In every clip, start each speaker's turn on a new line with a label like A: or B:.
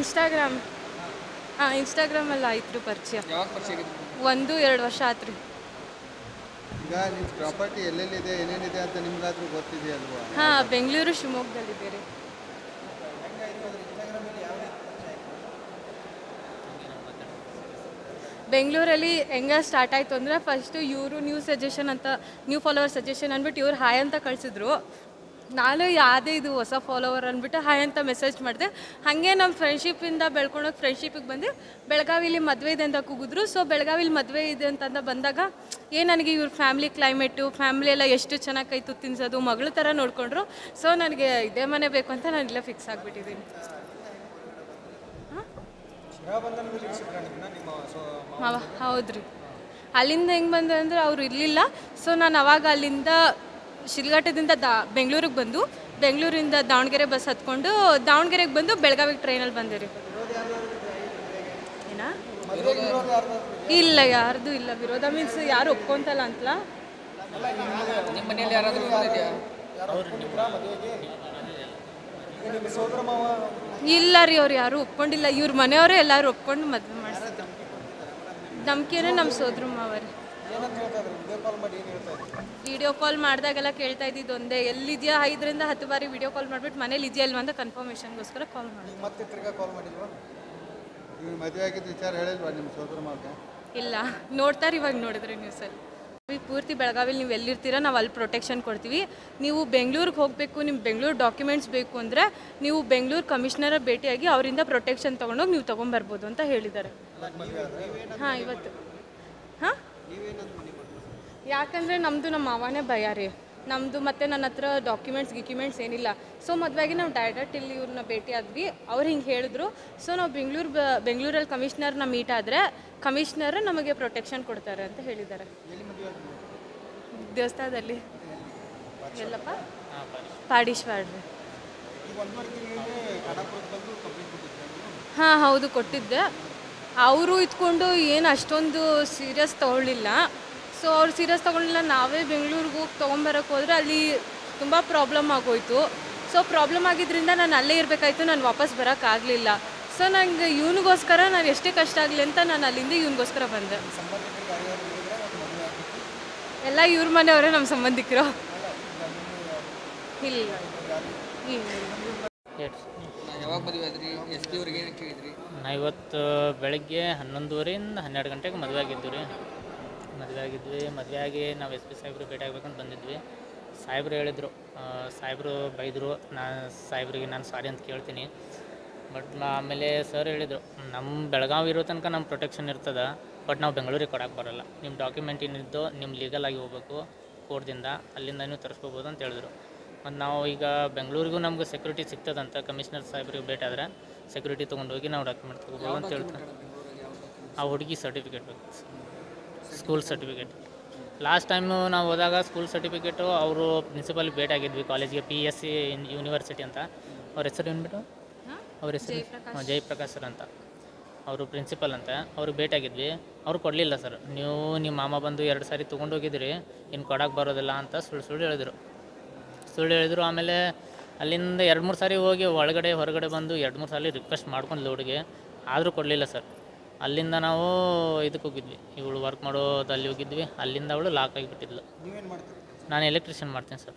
A: Instagram ಇನ್ಸ್ಟಾಗ್ರಾಮಲ್ಲಿ ಆಯ್ತು ರೀ ಪರಿಚಯ. 1-2 ವರ್ಷ ಆಯ್ತು ರೀ.
B: ಈಗ ನಿಮ್ಮ ಪ್ರಾಪರ್ಟಿ ಎಲ್ಲೆಲ್ಲಿದೆ ಏನೇನಿದೆ ಅಂತ ನಿಮ್ಗಾದ್ರೂ ಗೊತ್ತಿದೆಯಲ್ವಾ?
A: ಬೆಂಗಳೂರು ಶಿವಮೊಗ್ಗದಲ್ಲಿದೆ ರೀ. ಬೆಂಗಳೂರಲ್ಲಿ ಹೆಂಗೆ ಸ್ಟಾರ್ಟ್ ಆಯಿತು ಅಂದರೆ ಫಸ್ಟು ಇವರು ನ್ಯೂ ಫಾಲೋವರ್ ಸಜೆಷನ್ ಅಂದ್ಬಿಟ್ಟು ಇವ್ರು ಹಾಯ್ ಅಂತ ಕಳಿಸಿದ್ರು. ನಾನು ಯಾವುದೇ ಇದು ಹೊಸ ಫಾಲೋವರ್ ಅಂದ್ಬಿಟ್ಟು ಹಾಯ್ ಅಂತ ಮೆಸೇಜ್ ಮಾಡಿದೆ. ಹಾಗೆ ನಮ್ಮ ಫ್ರೆಂಡ್ಶಿಪ್ಪಿಂದ ಬೆಳ್ಕೊಂಡೋಗಿ ಫ್ರೆಂಡ್ಶಿಪ್ಪಿಗೆ ಬಂದು ಬೆಳಗಾವಿಲಿ ಮದುವೆ ಇದೆ ಅಂತ ಕೂಗಿದ್ರು. ಸೊ ಬೆಳಗಾವಿಲಿ ಮದುವೆ ಇದೆ ಅಂತ ಬಂದಾಗ ನನಗೆ ಇವ್ರ ಫ್ಯಾಮ್ಲಿ ಕ್ಲೈಮೇಟು ಫ್ಯಾಮ್ಲಿ ಎಲ್ಲ ಎಷ್ಟು ಚೆನ್ನಾಗಿ ಕೈ ತುತ್ತು ತಿನ್ಸೋದು ಮಗಳ ಥರ ನೋಡಿಕೊಂಡ್ರು. ಸೊ ನನಗೆ ಇದೇ ಮನೆ ಬೇಕು ಅಂತ ನಾನು ಇಲ್ಲೇ ಫಿಕ್ಸ್ ಆಗಿಬಿಟ್ಟಿದ್ದೀನಿ. ಹೌದು ರೀ. ಅಲ್ಲಿಂದ ಹೆಂಗೆ ಬಂದೆ ಅಂದರೆ ಅವ್ರು ಇರಲಿಲ್ಲ. ಸೊ ನಾನು ಅವಾಗ ಅಲ್ಲಿಂದ ಶಿಲ್ಘಟ್ಟದಿಂದ ಬೆಂಗಳೂರಿಗೆ ಬಂದು ಬೆಂಗಳೂರಿಂದ ದಾವಣಗೆರೆ ಬಸ್ ಹತ್ಕೊಂಡು ದಾವಣಗೆರೆಗೆ ಬಂದು ಬೆಳಗಾವಿಗೆ ಟ್ರೈನಲ್ಲಿ ಬಂದೆ ರೀ. ಏನಾ ಇಲ್ಲ, ಯಾರ್ದು ಇಲ್ಲ ವಿರೋಧ. ಮೀನ್ಸ್ ಯಾರು ಒಪ್ಕೊಂತಲ್ಲ ಅಂತಲ್ಲ. ಇಲ್ಲ ರೀ, ಅವ್ರು ಯಾರು ಒಪ್ಕೊಂಡಿಲ್ಲ. ಇವ್ರ ಮನೆಯವರೇ ಎಲ್ಲರೂ ಒಪ್ಕೊಂಡು ಮದುವೆ ಮಾಡಿಸ್ತಾರೆ. ನಂಬಿಕೆನೇ ನಮ್ಮ ಸೋದ್ರ ಮಾವರಿ. ವಿಡಿಯೋ ಕಾಲ್ ಮಾಡಿದಾಗೆಲ್ಲ ಕೇಳ್ತಾ ಇದ್ದಿದ್ದು ಒಂದೇ, ಎಲ್ಲಿದೆಯಾ 5ರಿಂದ 10 ಬಾರಿ ವಿಡಿಯೋ ಕಾಲ್ ಮಾಡಿಬಿಟ್ಟು ಮನೇಲಿ ಇದೆಯಾ ಇಲ್ವಾ ಅಂತ ಕನ್ಫರ್ಮೇಷನ್ಗೋಸ್ಕರ ಕಾಲ್ ಮಾಡಿ. ಇಲ್ಲ, ನೋಡ್ತಾರೆ ಇವಾಗ ನೋಡಿದ್ರೆ ನ್ಯೂಸಲ್ಲಿ. ಪೂರ್ತಿ ಬೆಳಗಾವಿಲಿ ನೀವು ಎಲ್ಲಿರ್ತೀರ ನಾವು ಅಲ್ಲಿ ಪ್ರೊಟೆಕ್ಷನ್ ಕೊಡ್ತೀವಿ. ನೀವು ಬೆಂಗಳೂರಿಗೆ ಹೋಗಬೇಕು, ನಿಮ್ಮ ಬೆಂಗಳೂರು ಡಾಕ್ಯುಮೆಂಟ್ಸ್ ಬೇಕು ಅಂದರೆ ನೀವು ಬೆಂಗಳೂರು ಕಮಿಷನರ ಭೇಟಿಯಾಗಿ ಅವರಿಂದ ಪ್ರೊಟೆಕ್ಷನ್ ತೊಗೊಂಡೋಗಿ ನೀವು ತೊಗೊಂಬರ್ಬೋದು ಅಂತ ಹೇಳಿದ್ದಾರೆ. ಇವತ್ತು ಯಾಕಂದರೆ ನಮ್ಮದು ನಮ್ಮ ಮಾವನೇ ಭಯ ರೀ ನಮ್ಮದು. ಮತ್ತು ನನ್ನ ಹತ್ರ ಗಿಕ್ಯುಮೆಂಟ್ಸ್ ಏನಿಲ್ಲ. ಸೊ ಮದುವೆಗೆ ನಾವು ಡೈರೆಕ್ಟ್ ಇಲ್ಲಿ ಇವ್ರನ್ನ ಭೇಟಿ ಆದ್ವಿ. ಅವ್ರು ಹಿಂಗೆ ಹೇಳಿದ್ರು. ಸೊ ನಾವು ಬೆಂಗಳೂರಲ್ಲಿ ಕಮಿಷನರ್ನ ಮೀಟ್ ಆದರೆ ಕಮಿಷನರ್ ನಮಗೆ ಪ್ರೊಟೆಕ್ಷನ್ ಕೊಡ್ತಾರೆ ಅಂತ ಹೇಳಿದ್ದಾರೆ. ದೇವಸ್ಥಾನದಲ್ಲಿ ಎಲ್ಲಪ್ಪ ಪಾಡೀಶ್ವರ ರೀ. ಹೌದು ಕೊಟ್ಟಿದ್ದೆ. ಅವರು ಇದ್ಕೊಂಡು ಏನು ಅಷ್ಟೊಂದು ಸೀರಿಯಸ್ ತೊಗೊಳ್ಳಿಲ್ಲ. ಸೊ ಅವ್ರು ಸೀರಿಯಸ್ ತೊಗೊಳ್ಳಿಲ್ಲ. ನಾವೇ ಬೆಂಗಳೂರಿಗೆ ಹೋಗಿ ತೊಗೊಂಬರೋಕ್ಕೆ ಹೋದರೆ ಅಲ್ಲಿ ತುಂಬ ಪ್ರಾಬ್ಲಮ್ ಆಗೋಯ್ತು. ಸೊ ಪ್ರಾಬ್ಲಮ್ ಆಗಿದ್ದರಿಂದ ನಾನು ಅಲ್ಲೇ ಇರಬೇಕಾಯ್ತು. ನಾನು ವಾಪಸ್ ಬರೋಕ್ಕಾಗಲಿಲ್ಲ. ಸೊ ನನಗೆ ಇವನಿಗೋಸ್ಕರ ನಾನು ಎಷ್ಟೇ ಕಷ್ಟ ಆಗಲಿ ಅಂತ ನಾನು ಅಲ್ಲಿಂದ ಇವನಿಗೋಸ್ಕರ ಬಂದೆ. ಎಲ್ಲ ಇವ್ರ ಮನೆಯವರೇ ನಮ್ಮ ಸಂಬಂಧಿಕರು. ಇಲ್ಲ
C: ನಾ ಇವತ್ತು ಬೆಳಗ್ಗೆ 11:30ಯಿಂದ 12 ಗಂಟೆಗೆ ಮದುವೆ ಆಗಿದ್ದು ರೀ. ಮದುವೆ ಆಗಿ ನಾವು SP ಸಾಹೇಬ್ರು ಭೇಟಿ ಆಗ್ಬೇಕಂತ ಬಂದಿದ್ವಿ. ಸಾಹೇಬ್ರು ಹೇಳಿದರು, ಸಾಹೇಬ್ರು ಬೈದರು. ಸಾಹೇಬ್ರಿಗೆ ನಾನು ಸಾರಿ ಅಂತ ಕೇಳ್ತೀನಿ. ಬಟ್ ಆಮೇಲೆ ಸರ್ ಹೇಳಿದರು, ನಮ್ಮ ಬೆಳಗಾವಿ ಇರೋ ತನಕ ನಮ್ಮ ಪ್ರೊಟೆಕ್ಷನ್ ಇರ್ತದೆ. ಬಟ್ ನಾವು ಬೆಂಗಳೂರಿಗೆ ಕೊಡೋಕ್ಕೆ ಬರೋಲ್ಲ. ನಿಮ್ಮ ಡಾಕ್ಯುಮೆಂಟ್ ಏನಿದ್ದು ನಿಮ್ಮ ಲೀಗಲಾಗಿ ಹೋಗ್ಬೇಕು ಕೋರ್ಟ್ದಿಂದ, ಅಲ್ಲಿಂದ ನೀವು ತರಿಸ್ಕೋಬೋದು ಅಂತ ಹೇಳಿದ್ರು. ಮತ್ತು ನಾವು ಈಗ ಬೆಂಗಳೂರಿಗೂ ನಮ್ಗೆ ಸೆಕ್ಯೂರಿಟಿ ಸಿಗ್ತದಂತ ಕಮಿಷನರ್ ಸಾಹೇಬ್ರಿಗೆ ಭೇಟಿ ಆದರೆ ಸೆಕ್ಯೂರಿಟಿ ತೊಗೊಂಡೋಗಿ ನಾವು ಡಾಕ್ಯುಮೆಂಟ್ ತೊಗೋಬೋದು ಅಂತ ಹೇಳ್ತಾರೆ. ಆ ಹುಡುಗಿ ಸರ್ಟಿಫಿಕೇಟ್ ಬೇಕು, ಸ್ಕೂಲ್ ಸರ್ಟಿಫಿಕೇಟ್. ಲಾಸ್ಟ್ ಟೈಮು ನಾವು ಹೋದಾಗ ಸ್ಕೂಲ್ ಸರ್ಟಿಫಿಕೇಟು ಅವರು ಪ್ರಿನ್ಸಿಪಲ್ ಭೇಟಿ ಆಗಿದ್ವಿ ಕಾಲೇಜಿಗೆ, PSC ಯೂನಿವರ್ಸಿಟಿ ಅಂತ. ಅವ್ರ ಹೆಸರು ಏನ್ಬಿಟ್ಟು ಅವ್ರ ಹೆಸರು ಜಯಪ್ರಕಾಶ್ ಸರ್ ಅಂತ, ಅವರು ಪ್ರಿನ್ಸಿಪಲ್ ಅಂತ. ಅವ್ರಿಗೆ ಭೇಟಿ ಆಗಿದ್ವಿ. ಅವ್ರು ಕೊಡಲಿಲ್ಲ ಸರ್. ನೀವು ನಿಮ್ಮ ಮಾಮ ಬಂದು 2 ಸಾರಿ ತೊಗೊಂಡೋಗಿದ್ರಿ, ಇನ್ನು ಕೊಡೋಕ್ಕೆ ಬರೋದಿಲ್ಲ ಅಂತ ಸುಳ್ಳು ಹೇಳಿದರು. ಆಮೇಲೆ ಅಲ್ಲಿಂದ 2-3 ಸಾರಿ ಹೋಗಿ ಹೊರಗಡೆ ಬಂದು 2-3 ಸಾರಿ ರಿಕ್ವೆಸ್ಟ್ ಮಾಡ್ಕೊಂಡು ಲೋಡ್ಗೆ, ಆದರೂ ಕೊಡಲಿಲ್ಲ ಸರ್. ಅಲ್ಲಿಂದ ನಾವು ಇದಕ್ಕೆ ಹೋಗಿದ್ವಿ, ಇವಳು ವರ್ಕ್ ಮಾಡೋದು ಅಲ್ಲಿ ಹೋಗಿದ್ವಿ. ಅಲ್ಲಿಂದ ಅವಳು ಲಾಕ್ ಆಗಿಬಿಟ್ಟಿದ್ಲು. ನಾನು ಎಲೆಕ್ಟ್ರಿಷಿಯನ್ ಮಾಡ್ತೀನಿ ಸರ್.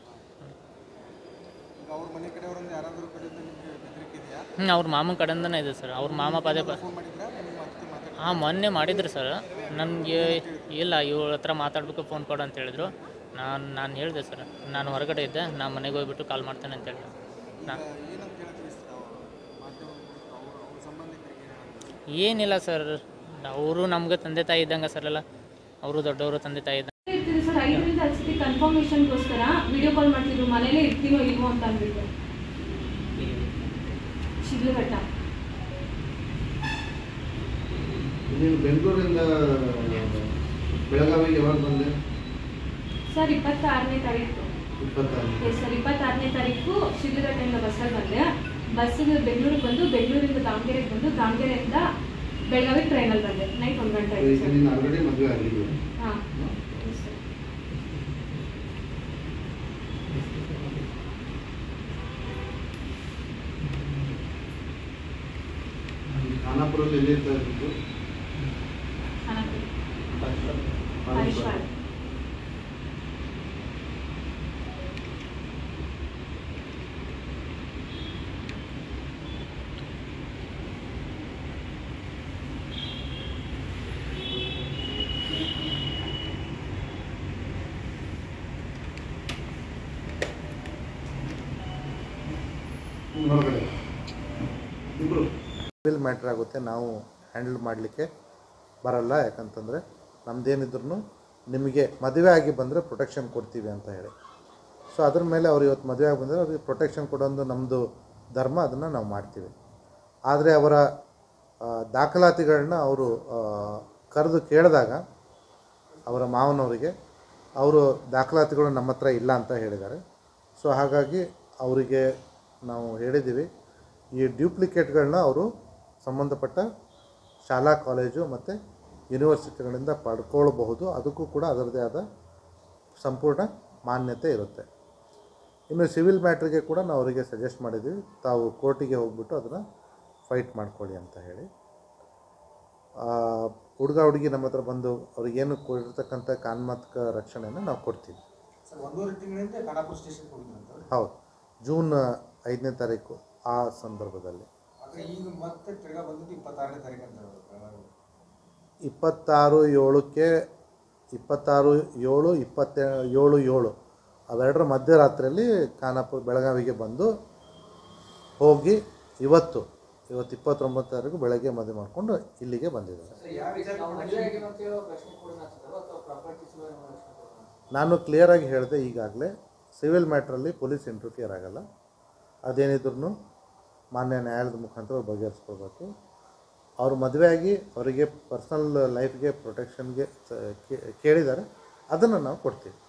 C: ಅವ್ರ ಮಾಮನ ಕಡೆಯಿಂದನೇ ಇದೆ ಸರ್. ಅವ್ರ ಮಾಮ ಪದೇ ಮೊನ್ನೆ ಮಾಡಿದ್ರು ಸರ್. ನನಗೆ ಇಲ್ಲ ಇವಳ ಹತ್ರ ಮಾತಾಡಬೇಕು, ಫೋನ್ ಕೊಡು ಅಂತ ಹೇಳಿದ್ರು. ನಾನು ಹೇಳಿದೆ ಸರ್, ನಾನು ಹೊರಗಡೆ ಇದ್ದೆ, ನಾನು ಮನೆಗೆ ಹೋಗ್ಬಿಟ್ಟು ಕಾಲ್ ಮಾಡ್ತೇನೆ ಅಂತ ಹೇಳಿದೆ. ಏನಿಲ್ಲ ಸರ್, ಅವರು ನಮ್ಗೆ ತಂದೆ ತಾಯಿ ಇದ್ದಂಗೆ ಸರ್. ಎಲ್ಲ ಅವರು ದೊಡ್ಡವರು ತಂದೆ ತಾಯಿ ಇದ್ದಂಗೆ.
A: ಸರ್ 5ರಿಂದ 10 ಸತಿ ಕನ್ಫರ್ಮೇಷನ್ಗೋಸ್ಕರ ವಿಡಿಯೋ ಕಾಲ್ ಮಾಡ್ತಿದ್ರು, ಮನೇಲೇ ಇರ್ತೀನೋ ಇಲ್ವೋ ಅಂತ ಅಂದ್ಬಿಟ್ಟು. ಶಿಡ್ಲಘಟ್ಟ.
B: ನೀವು ಬೆಂಗಳೂರಿಂದ ಬೆಳಗಾವಿಗೆ ಯಾವಾಗ ಬಂದೆ
A: ಸರ್? 26ನೇ ತಾರೀಕು. ಸರ್ 26ನೇ ತಾರೀಕು ಶಿಡ್ಲಘಟ್ಟೆಯಿಂದ ಬಸ್ಸಲ್ಲಿ ಬಂದೆ. ಬಸ್ಸಿಗೆ ಬೆಂಗಳೂರಿಗೆ ಬಂದು ಬೆಂಗಳೂರಿಂದ ದಾವಣಗೆರೆಗೆ ಬಂದು ದಾವಣಗೆರೆಯಿಂದ ಬೆಳಗಾವಿ ಟ್ರೈನಲ್ಲಿ ಬಂದೆ. ನೈಟ್ 1 ಗಂಟೆ ಆಯಿತು. ಹಾಂ.
B: ಖಾನಾಪುರಲ್ಲಿ ಎಲ್ಲಿ ಇರ್ತಾ ಇದ್ದು ಸಿವಿಲ್ ಮ್ಯಾಟ್ರ್ ಆಗುತ್ತೆ, ನಾವು ಹ್ಯಾಂಡಲ್ ಮಾಡಲಿಕ್ಕೆ ಬರಲ್ಲ. ಯಾಕಂತಂದರೆ ನಮ್ಮದೇನಿದ್ರು ನಿಮಗೆ ಮದುವೆ ಆಗಿ ಬಂದರೆ ಪ್ರೊಟೆಕ್ಷನ್ ಕೊಡ್ತೀವಿ ಅಂತ ಹೇಳಿ. ಸೊ ಅದ್ರ ಮೇಲೆ ಅವ್ರು ಇವತ್ತು ಮದುವೆ ಆಗಿ ಬಂದರೆ ಅವ್ರಿಗೆ ಪ್ರೊಟೆಕ್ಷನ್ ಕೊಡೋದು ನಮ್ಮದು ಧರ್ಮ, ಅದನ್ನು ನಾವು ಮಾಡ್ತೀವಿ. ಆದರೆ ಅವರ ದಾಖಲಾತಿಗಳನ್ನ ಅವರು ಕರೆದು ಕೇಳಿದಾಗ ಅವರ ಮಾವನವರಿಗೆ ಅವರು ದಾಖಲಾತಿಗಳು ನಮ್ಮ ಹತ್ರ ಇಲ್ಲ ಅಂತ ಹೇಳಿದ್ದಾರೆ. ಸೊ ಹಾಗಾಗಿ ಅವರಿಗೆ ನಾವು ಹೇಳಿದ್ದೀವಿ, ಈ ಡ್ಯೂಪ್ಲಿಕೇಟ್ಗಳನ್ನ ಅವರು ಸಂಬಂಧಪಟ್ಟ ಶಾಲಾ ಕಾಲೇಜು ಮತ್ತು ಯೂನಿವರ್ಸಿಟಿಗಳಿಂದ ಪಡ್ಕೊಳ್ಬಹುದು. ಅದಕ್ಕೂ ಕೂಡ ಅದರದ್ದೇ ಆದ ಸಂಪೂರ್ಣ ಮಾನ್ಯತೆ ಇರುತ್ತೆ. ಇನ್ನು ಸಿವಿಲ್ ಮ್ಯಾಟ್ರಿಗೆ ಕೂಡ ನಾವು ಅವರಿಗೆ ಸಜೆಸ್ಟ್ ಮಾಡಿದ್ದೀವಿ, ತಾವು ಕೋರ್ಟಿಗೆ ಹೋಗ್ಬಿಟ್ಟು ಅದನ್ನು ಫೈಟ್ ಮಾಡ್ಕೊಳ್ಳಿ ಅಂತ ಹೇಳಿ. ಹುಡುಗ ಹುಡುಗಿ ನಮ್ಮ ಹತ್ರ ಬಂದು ಅವ್ರಿಗೇನು ಕೊಟ್ಟಿರ್ತಕ್ಕಂಥ ಕಾನೂನಾತ್ಮಕ ರಕ್ಷಣೆಯನ್ನು ನಾವು ಕೊಡ್ತೀವಿ. ಹೌದು, ಜೂನ್ 5ನೇ ತಾರೀಕು ಆ ಸಂದರ್ಭದಲ್ಲಿ 26/7ಕ್ಕೆ 26/7 ಅವೆರಡರ ಮಧ್ಯರಾತ್ರಿಯಲ್ಲಿ ಖಾನಾಪುರ ಬೆಳಗಾವಿಗೆ ಬಂದು ಹೋಗಿ ಇವತ್ತು 29 ತಾರೀಕು ಬೆಳಗ್ಗೆ ಮದುವೆ ಮಾಡಿಕೊಂಡು ಇಲ್ಲಿಗೆ ಬಂದಿದ್ದಾರೆ. ನಾನು ಕ್ಲಿಯರಾಗಿ ಹೇಳಿದೆ ಈಗಾಗಲೇ, ಸಿವಿಲ್ ಮ್ಯಾಟ್ರಲ್ಲಿ ಪೊಲೀಸ್ ಇಂಟರ್ಫಿಯರ್ ಆಗಲ್ಲ. ಅದೇನಿದ್ರು ಮಾನ್ಯ ನ್ಯಾಯಾಲಯದ ಮುಖಾಂತರ ಬಗೆಹರಿಸ್ಕೊಳ್ಬೇಕು. ಅವರು ಮದುವೆಯಾಗಿ ಅವರಿಗೆ ಪರ್ಸನಲ್ ಲೈಫ್ಗೆ ಪ್ರೊಟೆಕ್ಷನ್ಗೆ ಕೇಳಿದ್ದಾರೆ, ಅದನ್ನು ನಾವು ಕೊಡ್ತೀವಿ.